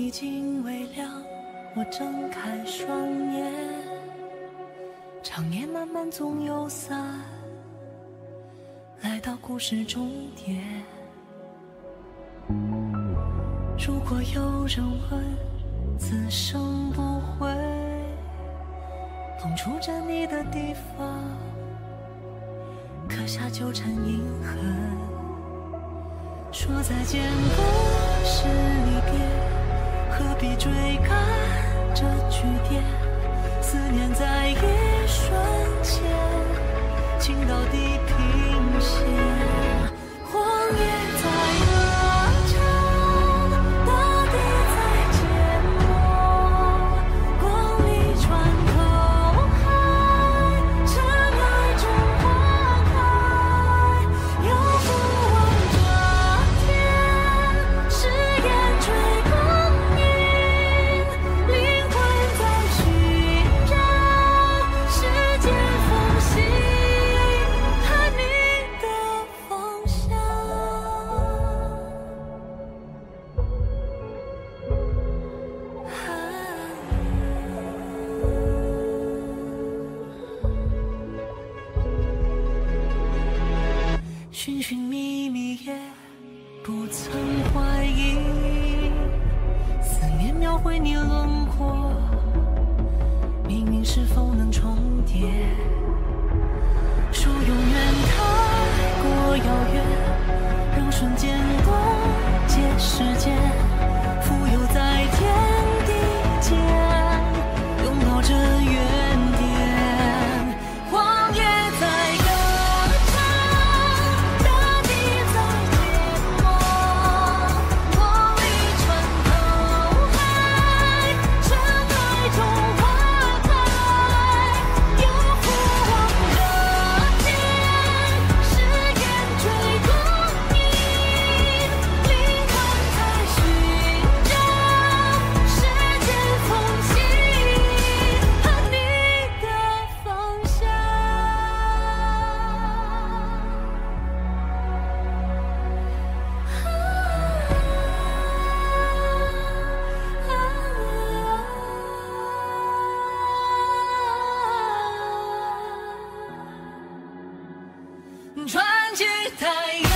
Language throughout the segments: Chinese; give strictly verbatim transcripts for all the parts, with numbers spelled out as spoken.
已经微亮，我睁开双眼，长夜漫漫总有散，来到故事终点。如果有人问，此生不悔，碰触着你的地方，刻下纠缠印痕。说再见不是离别，何必追赶这句点？思念在一瞬间，情到地平线。荒野在歌唱，大地在缄默，光里穿透海，尘埃中花开，又不望着天，誓言追光阴，灵魂在寻找世间缝隙，看你的方向。寻寻觅觅也不曾怀疑，思念描绘你轮廓，命运是否能重叠？说永远太过遥远，让瞬间冻结时间，浮游在天地间，拥抱着原点。荒野在歌唱，大地在缄默，光里穿透海，尘埃中花开，又不望着天，誓言追光阴，灵魂在寻找世间缝隙，看你的方向。传奇太阳，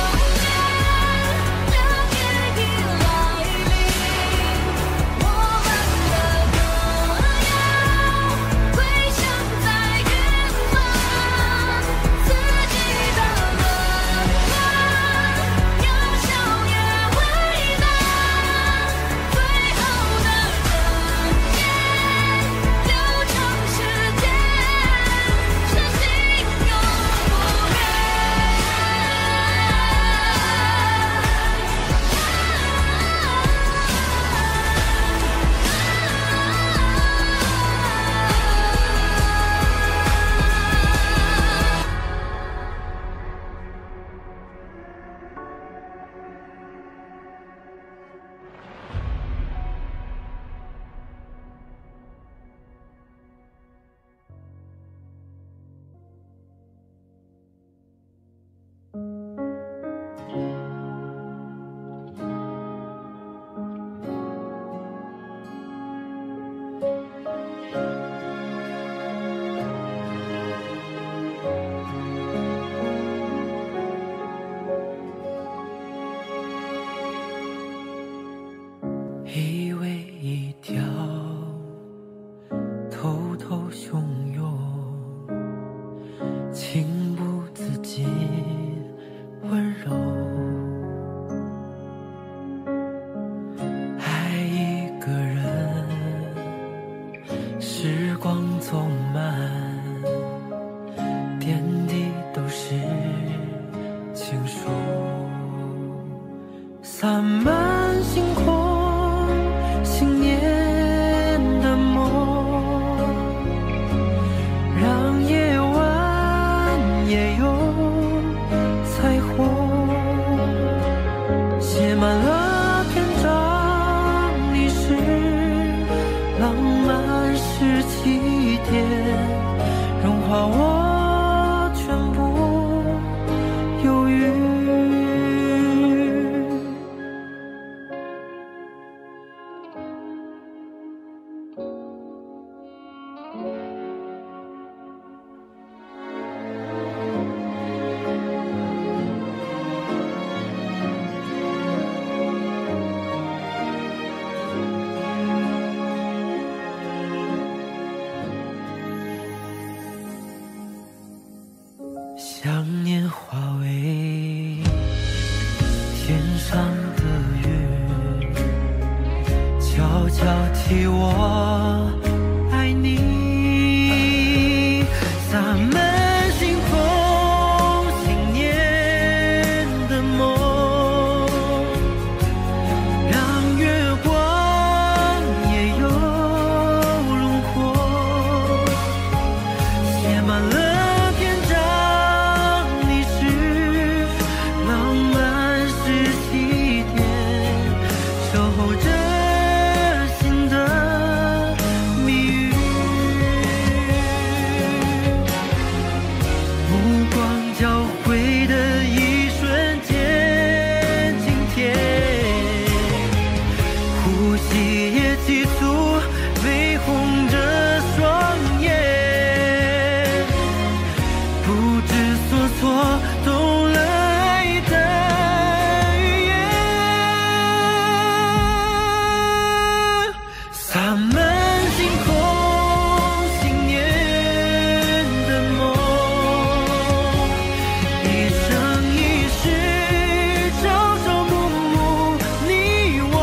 亮夜已来临，我们的歌谣回响在远方，四季的轮换，渺小也伟大，最后的真言流长时间，是心永不变。以为一条偷偷汹涌，情不自禁温柔，爱一个人，时光走慢，点滴都是情书，洒满星空，信念的梦，让夜晚也有彩虹，写满了篇章，你是浪漫是起点，融化我全部犹豫。 交替我爱你，洒满星空，信念的梦，让月光也有轮廓，写满了篇章，你是浪漫是起点，守候着心的谜语，目光交汇的一瞬间，今天呼吸也急促，绯红着双眼，不知所措，懂了爱的语言，洒满星空，信念的梦，一生一世，朝朝暮暮，你我，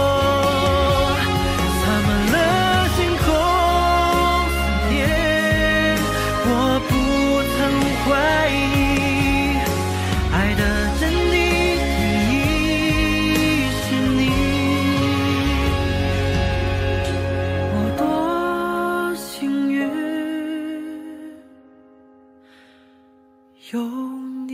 洒满了星空，思念，我不曾怀疑，爱的真谛已是你。我多幸运有你。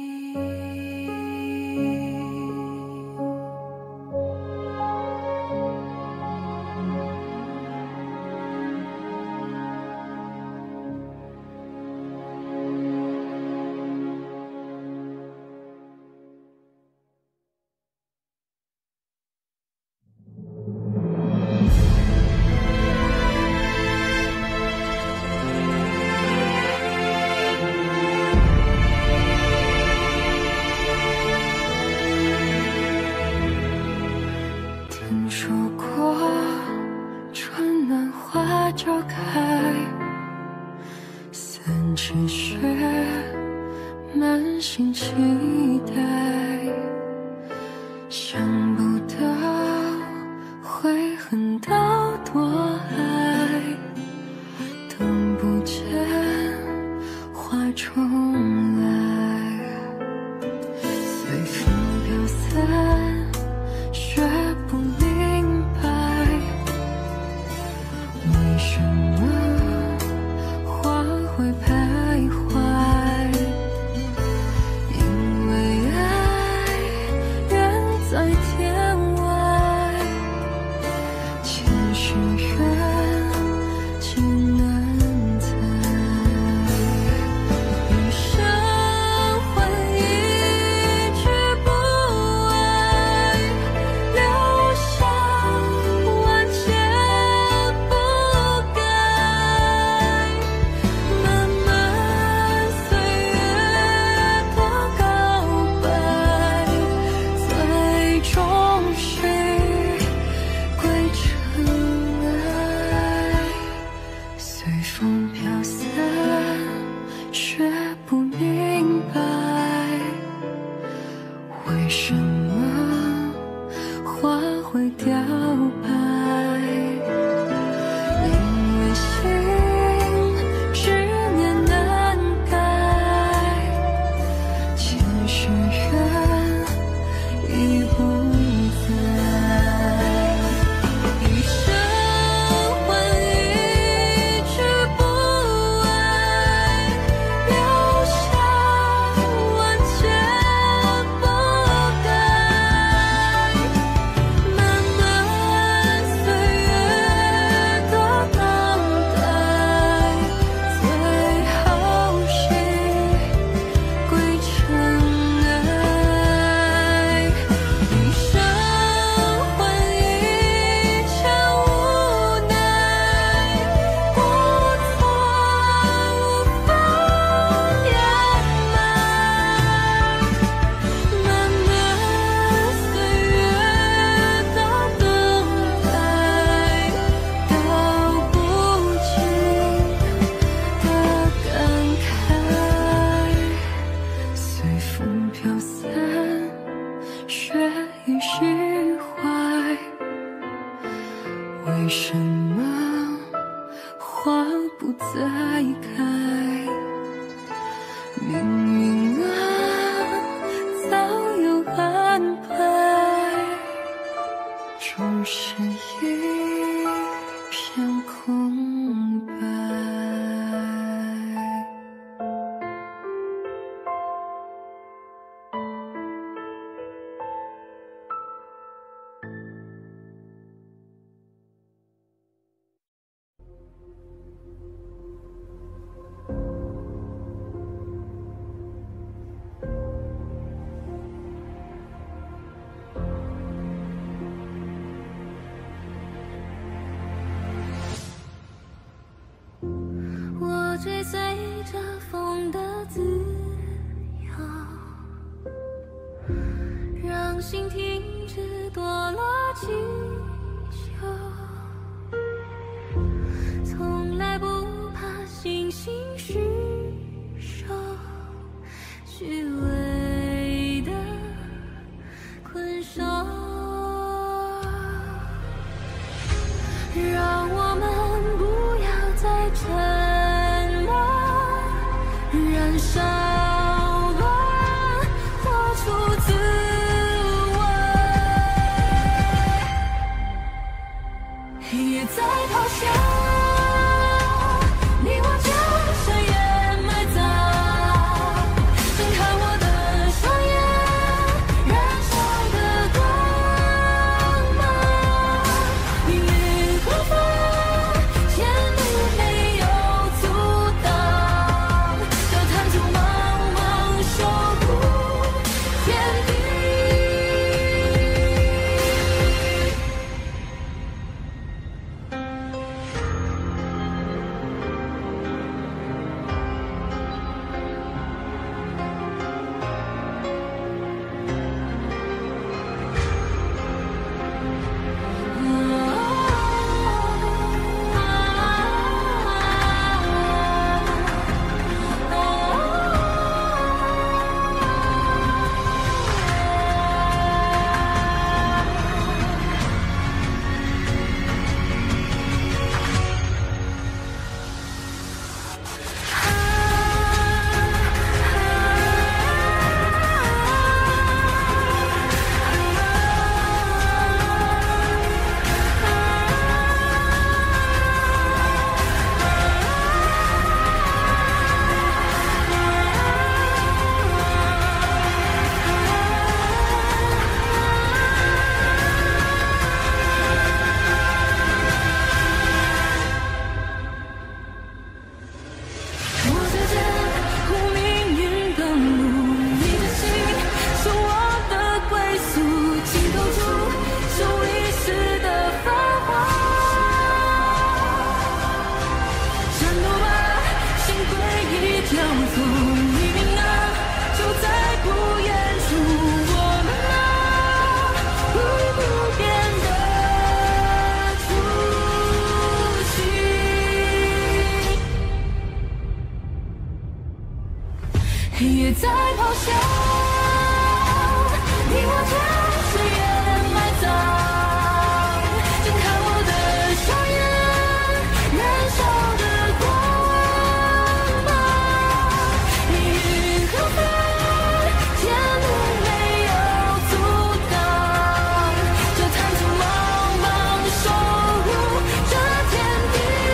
听说过春暖花就开，三尺雪，满心期待，想不到会恨到多爱，等不见花重来，随风飘散，学不明白为什么花会徘徊，因为爱远在天为什么花不再开？命运啊，早有安排，终是一片空白。追随着风的自由，让心停止堕落祈求，从来不怕星星失守，虚伪的困守，让我们不要再沉燃烧吧，活出滋味。黑夜在咆哮，你我就像掩埋葬。睁开我的双眼，燃烧的光芒。命运何方？前路没有阻挡。探出茫茫，守护天地。黑夜在咆哮，你我就是掩埋葬。睁开我的双眼，燃烧的光芒。命运何方？前路没有阻挡。就探出茫茫，守护这天地。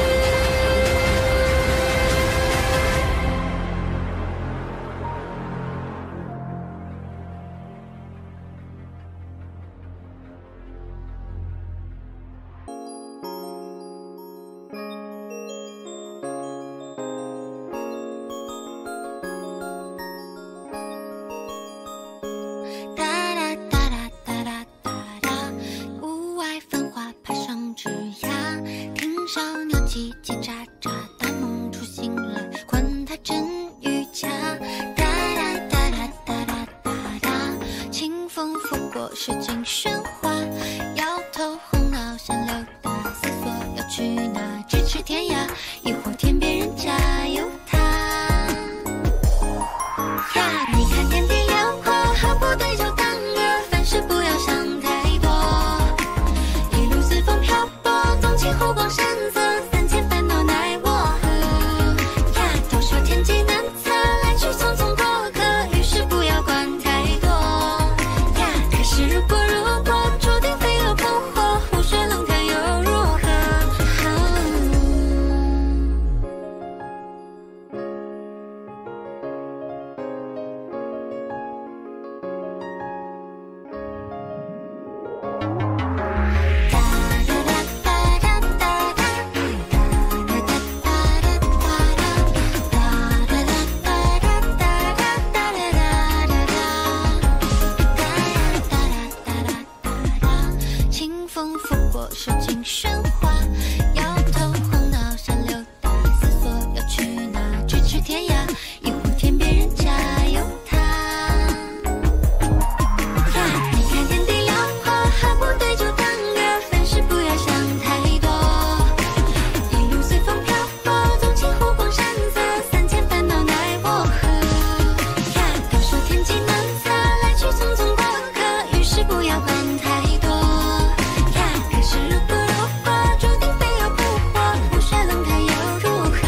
叽叽喳喳，大梦初醒来，管他真与假。哒哒哒哒哒哒哒哒，清风拂过，诗经喧哗，摇头晃脑，想溜达，思索要去哪？咫尺天涯，亦或天边人家有他。呀，你看天地辽阔，何不对酒当歌？凡事不要想太多，一路随风漂泊，纵情。 风拂过，受尽喧哗，摇头晃脑，想溜达，思索要去哪，咫尺天涯，一壶天边人家有他。呀，你看天地辽阔，何不对酒当歌，凡事不要想太多，一路随风漂泊，纵情湖光山色，三千烦恼奈我何。呀，都说天机难测，来去匆匆过客，遇事不要管太多。可是如果如果注定非要不活，不学冷淡又如何？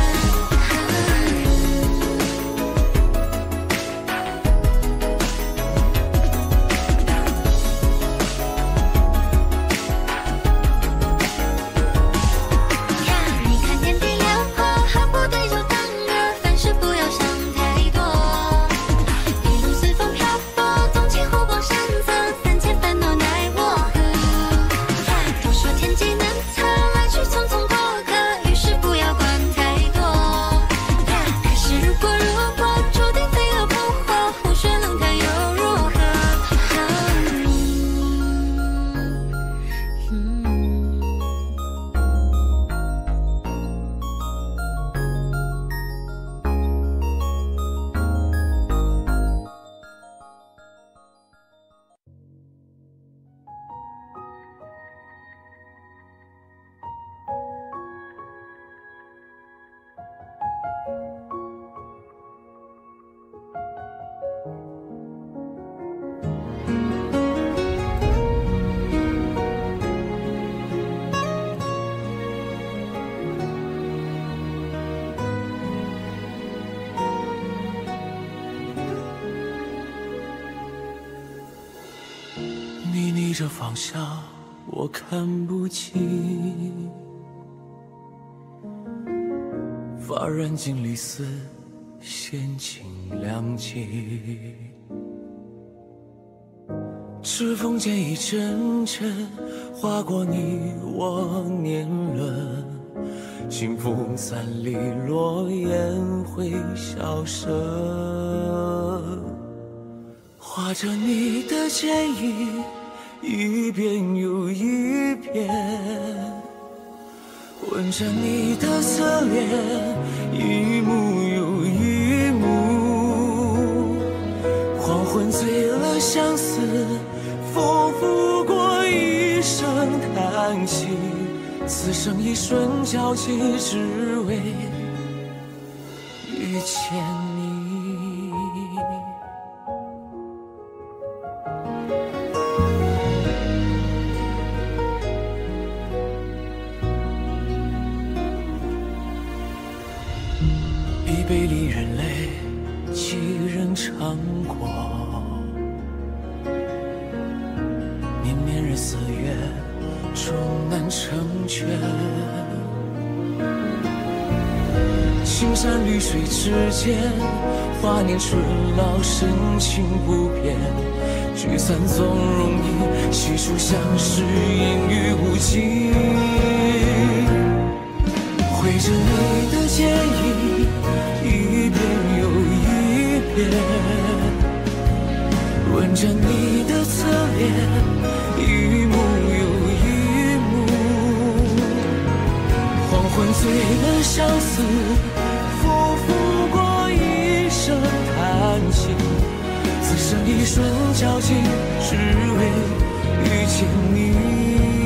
呀，你看天地辽阔，何不对酒当歌？凡事不要想太多，一路随风漂泊，纵情湖光山色，三千烦恼奈我何？都说天机难测，来去匆匆过客，遇事不要管太多。可是如果如果注定非要不活，胡说冷淡又如何？ 你逆着方向，我看不清，发染尽离丝，闲情两极。指缝间一阵阵划过你我年轮，清风散离，落雁会消失。画着你的剪影，一遍又一遍，闻着你的侧脸，一幕又一幕。黄昏醉了相思，风拂过一声叹息，此生一瞬交集，只为遇见你。一杯离人泪，几人尝过？年年日四月，终难成全。青山绿水之间，华年春老，深情不变。聚散总容易，细数相识，烟雨无尽。绘着你的剪影，一遍又一遍，闻着你的侧脸，一幕又一幕。黄昏醉了相思，风拂过一声叹息，此生一瞬交集，只为遇见你。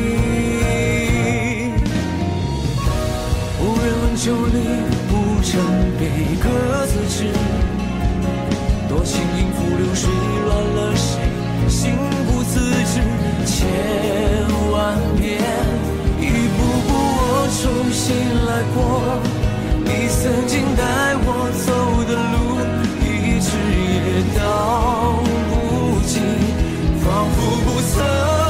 无人问酒里无尘悲，各自知。多情应付流水，乱了谁？心不自知，千万遍，一步步我重新来过。你曾经带我走的路，一直也道不尽，仿佛不曾。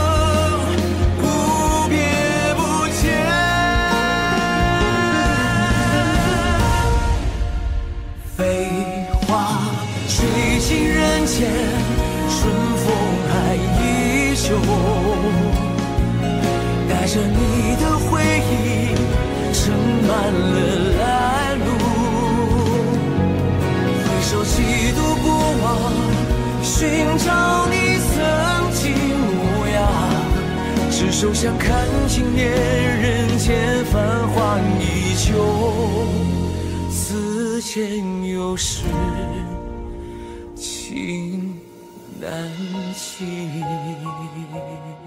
人间春风还依旧，带着你的回忆，盛满了来路。回首几度不忘，寻找你曾经模样， 执手相看经年，人间繁华依旧，思前有时，情难弃。